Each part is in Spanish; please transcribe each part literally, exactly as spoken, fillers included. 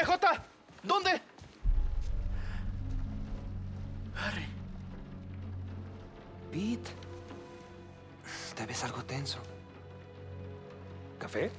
Jota, ¿dónde? Harry. Pete, te ves algo tenso. ¿Café?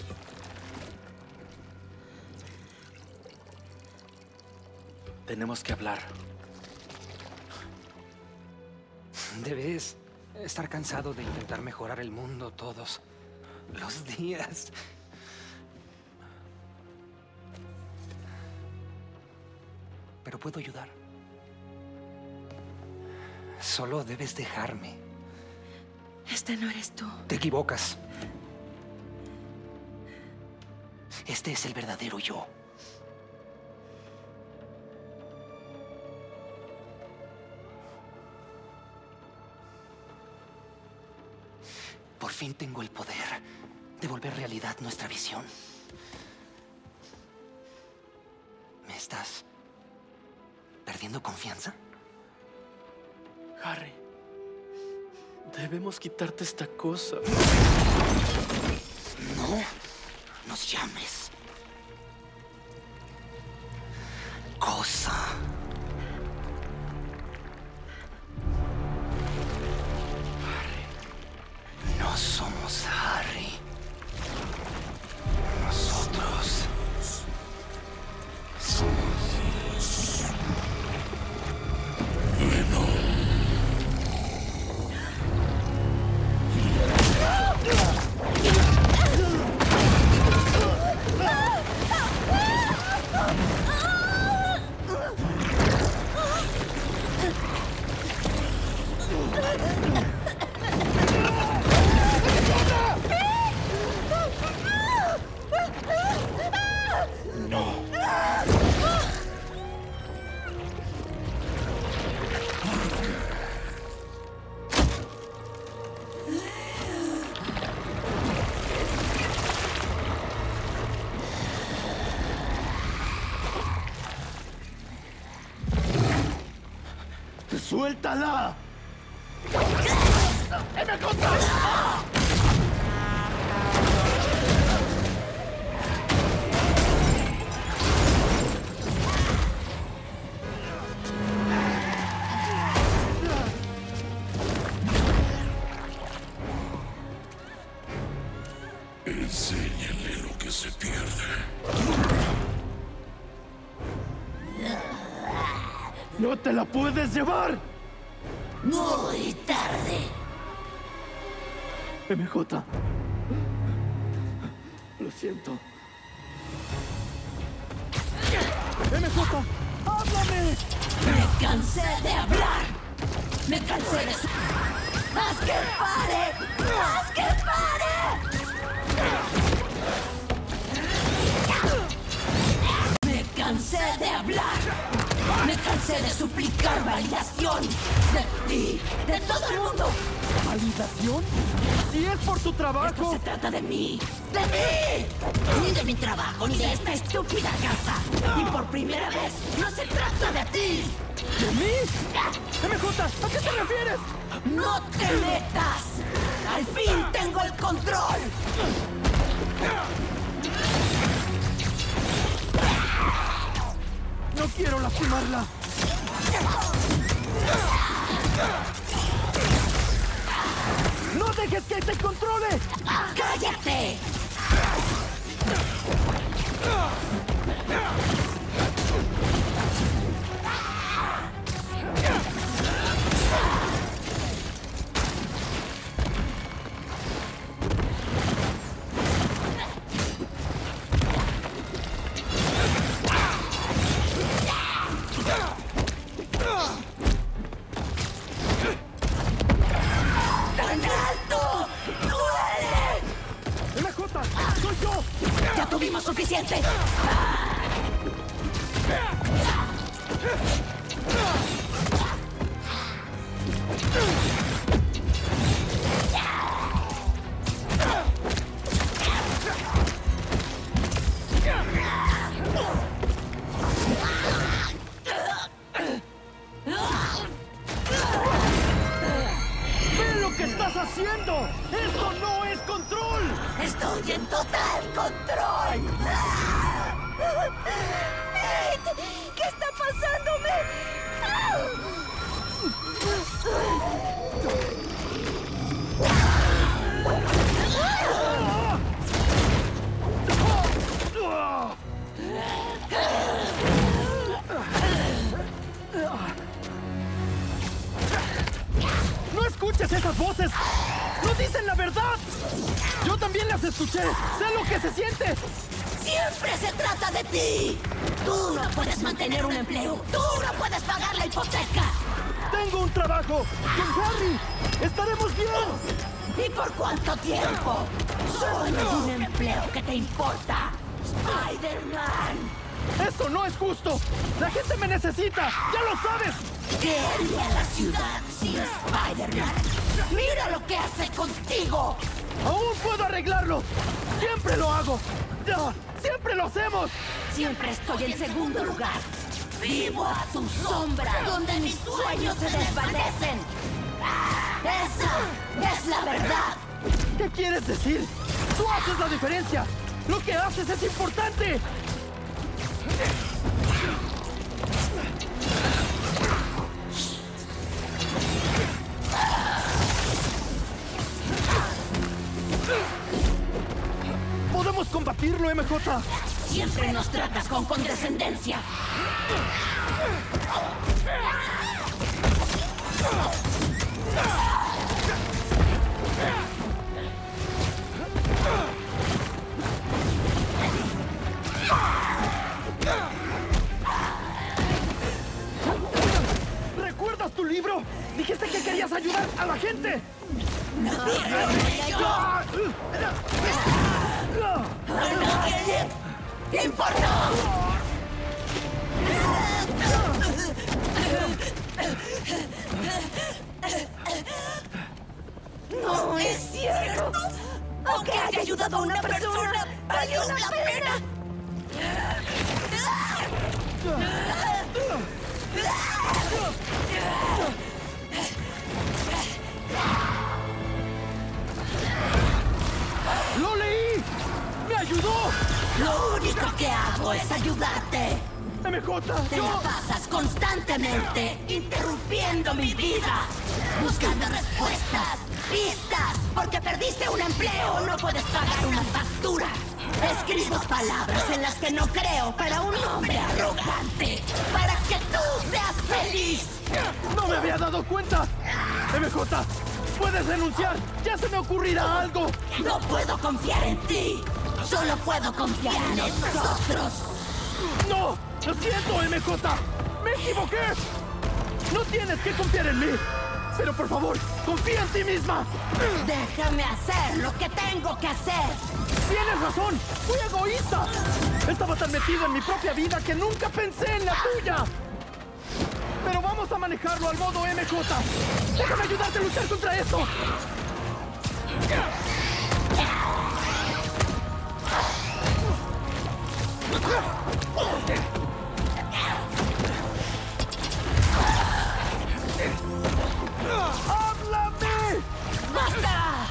Tenemos que hablar. Debes estar cansado de intentar mejorar el mundo todos los días. Pero puedo ayudar. Solo debes dejarme. Este no eres tú. Te equivocas. Este es el verdadero yo. Por fin tengo el poder de volver realidad nuestra visión. ¿Me estás perdiendo confianza? Harry, debemos quitarte esta cosa. No nos llames cosa. Harry, no somos Harry. Nosotros somos Venom. ¡Suéltala! ¡M J! Enséñale lo que se pierde. ¡No te la puedes llevar! Muy tarde. M J. Lo siento. M J, ¡háblame! Me cansé de hablar. Me cansé de su... ¡Haz que pare! ¡Haz que pare! Me cansé de hablar. Me cansé de suplicar validación. De ti, de todo el mundo. ¿Validación? Si es por tu Esto trabajo. se trata de mí. ¡De mí! Ni de mi trabajo, ni de esta estúpida casa. Y por primera vez, no se trata de ti. ¿De mí? M J, ¿a qué te refieres? ¡No te metas! ¡Al fin tengo el control! No quiero lastimarla. ¡No dejes que te controle! ¡Cállate! ¡Tan alto! ¡Duele! M J, soy yo. ¡Ya tuvimos suficiente! ¡Ve lo que estás haciendo! ¡Esto no es control! ¡Estoy en total control! ¿Qué está pasándome? ¡No escuches esas voces! ¡No dicen la verdad! Yo también las escuché. ¡Sé lo que se siente! ¡Siempre se trata de ti! Tú no puedes mantener un empleo. Tú no puedes pagar la hipoteca. ¡Tengo un trabajo! ¡Con Harry! ¡Estaremos bien! ¿Y por cuánto tiempo? Solo un empleo que te importa. ¡Spider-Man! ¡Eso no es justo! ¡La gente me necesita! ¡Ya lo sabes! ¿Qué haría la ciudad sin Spider-Man? ¡Mira lo que hace contigo! ¡Aún puedo arreglarlo! ¡Siempre lo hago! ¡Ya! ¡Siempre lo hacemos! Siempre estoy en segundo lugar. Vivo a tu sombra, donde mis sueños se desvanecen. ¡Esa es la verdad! ¿Qué quieres decir? ¡Tú haces la diferencia! ¡Lo que haces es importante! ¡Podemos combatirlo, M J! Siempre nos tratas con condescendencia. ¿Recuerdas tu libro? Dijiste que querías ayudar a la gente. ¿Qué importa? No es cierto. Aunque haya ayudado a una persona, valió la pena. ¡Lo leí! ¡Me ayudó! Lo único que hago es ayudarte. M J, Te yo... la pasas constantemente interrumpiendo mi vida, buscando respuestas, pistas, porque perdiste un empleo, no puedes pagar una factura. Escribo palabras en las que no creo para un hombre arrogante, para que tú seas feliz. ¡No me había dado cuenta! M J, puedes renunciar. Ya se me ocurrirá algo. No puedo confiar en ti, solo puedo confiar en nosotros. ¡No! ¡Lo siento, M J! ¡Me equivoqué! No tienes que confiar en mí. Pero por favor, confía en ti misma. Déjame hacer lo que tengo que hacer. Tienes razón. Fui egoísta. Estaba tan metido en mi propia vida que nunca pensé en la tuya. Pero vamos a manejarlo al modo M J. Déjame ayudarte a luchar contra esto. ¡Háblame! ¡Basta!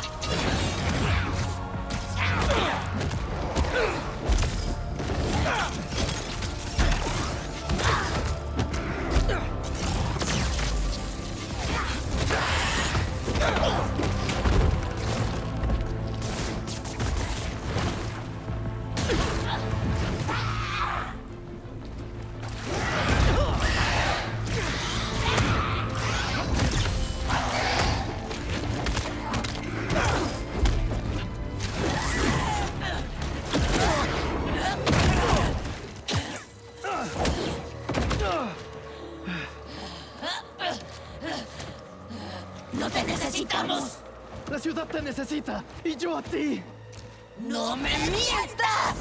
¡No te necesitamos! La ciudad te necesita y yo a ti. ¡No me mientas!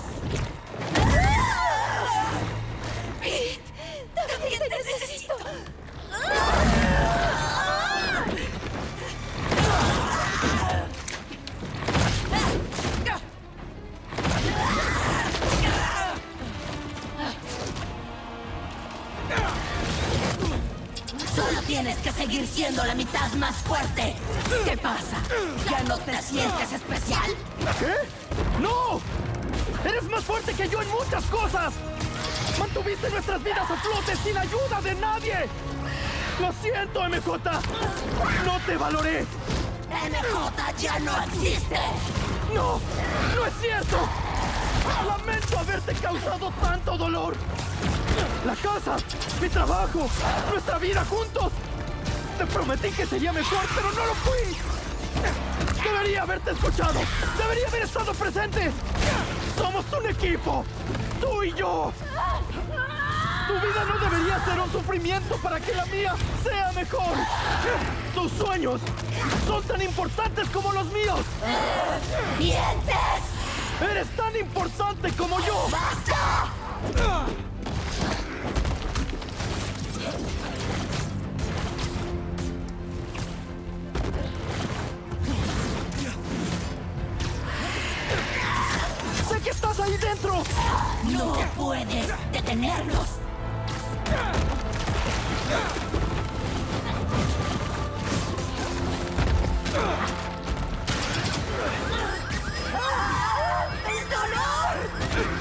Pete, también te necesito. Solo tienes que seguir siendo la mitad más fuerte. ¿Qué pasa? ¿Ya no te sientes especial? ¿Qué? ¡No! ¡Eres Eres más fuerte que yo en muchas cosas. Mantuviste nuestras vidas a flote sin ayuda de nadie. Lo siento, M J. No te valoré. M J ya no existe. No, no es cierto. Lamento haberte causado tanto dolor. La casa, mi trabajo, nuestra vida juntos. Te prometí que sería mejor, pero no lo fui. Debería haberte escuchado. Debería haber estado presente. Somos un equipo. Tú y yo. Tu vida no debería ser un sufrimiento para que la mía sea mejor. Tus sueños son tan importantes como los míos. ¡Mientes! Eres tan importante como yo. ¡Basta! ¡Sé que estás ahí dentro! No puedes detenerlos. ¡El dolor!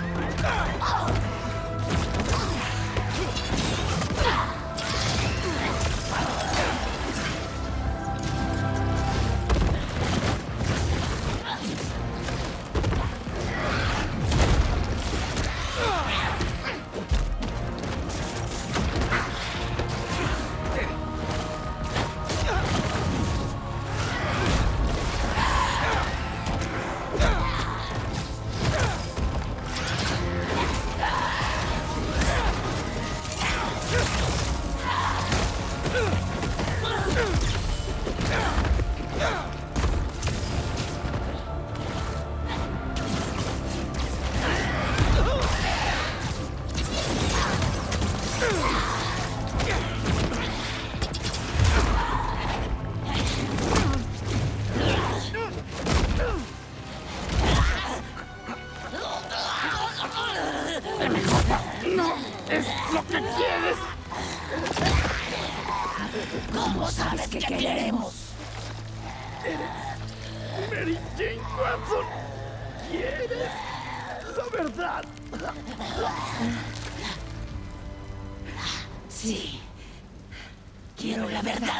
¡No es lo que quieres! ¿Cómo sabes que queremos? Mary Jane Watson, ¿quieres la verdad? Sí. Quiero la verdad.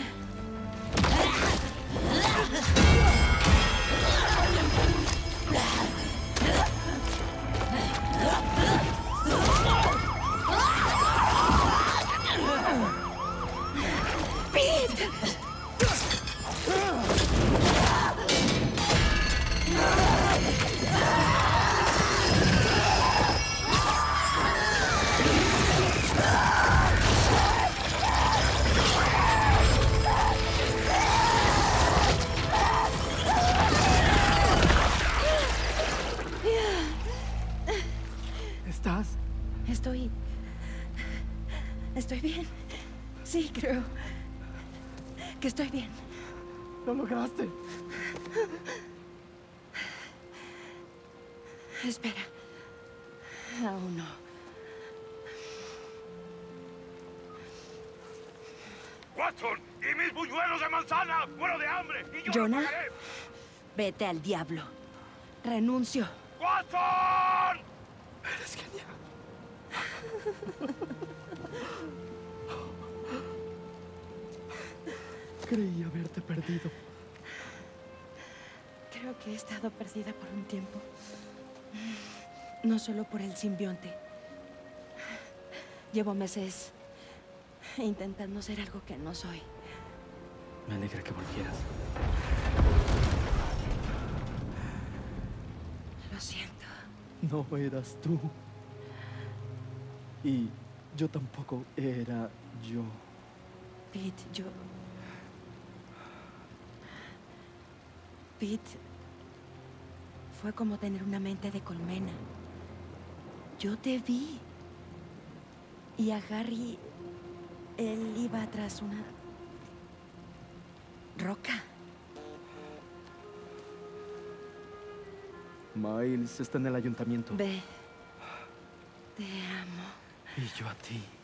¡Pete! ¿Estás? Estoy... Estoy bien. Sí, creo que estoy bien. Lo lograste. Espera. Aún no. ¡Watson! ¡Y mis buñuelos de manzana! ¡Muero de hambre! ¡Y yo ¿Jonah? lo pagaré! Vete al diablo. Renuncio. ¡Watson! Eres genial. Creí haberte perdido. Creo que he estado perdida por un tiempo. No solo por el simbionte. Llevo meses intentando ser algo que no soy. Me alegra que volvieras. Lo siento. No eras tú. Y yo tampoco era yo. Pete, yo... Pete... Fue como tener una mente de colmena. Yo te vi. Y a Harry... Él iba tras una... roca. Miles está en el ayuntamiento. Ve. Te amo. Y yo a ti.